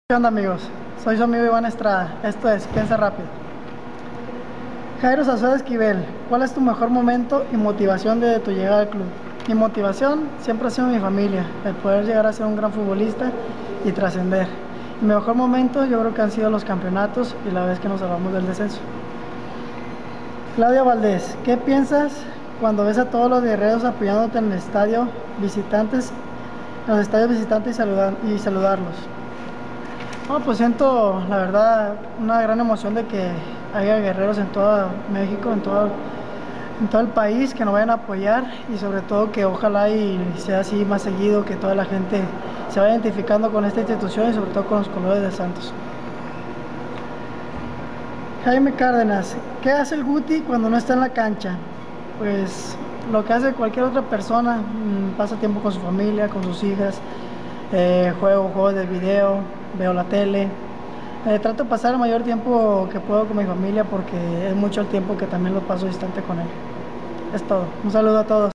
¿Qué onda, amigos? Soy su amigo Iván Estrada. Esto es Piensa Rápido. Jairo Sazueda Esquivel, ¿cuál es tu mejor momento y motivación de tu llegada al club? Mi motivación siempre ha sido mi familia, el poder llegar a ser un gran futbolista y trascender. Mi mejor momento yo creo que han sido los campeonatos y la vez que nos salvamos del descenso. Claudia Valdés, ¿qué piensas cuando ves a todos los guerreros apoyándote en el estadio visitantes, en los estadios visitantes y saludarlos? No, pues siento, la verdad, una gran emoción de que haya guerreros en todo México, en todo el país que nos vayan a apoyar y sobre todo que ojalá y sea así más seguido, que toda la gente se vaya identificando con esta institución y sobre todo con los colores de Santos. Jaime Cárdenas, ¿qué hace el Guti cuando no está en la cancha? Pues lo que hace cualquier otra persona, pasa tiempo con su familia, con sus hijas, juego juegos de video, veo la tele. Trato de pasar el mayor tiempo que puedo con mi familia porque es mucho el tiempo que también lo paso distante con él. Es todo. Un saludo a todos.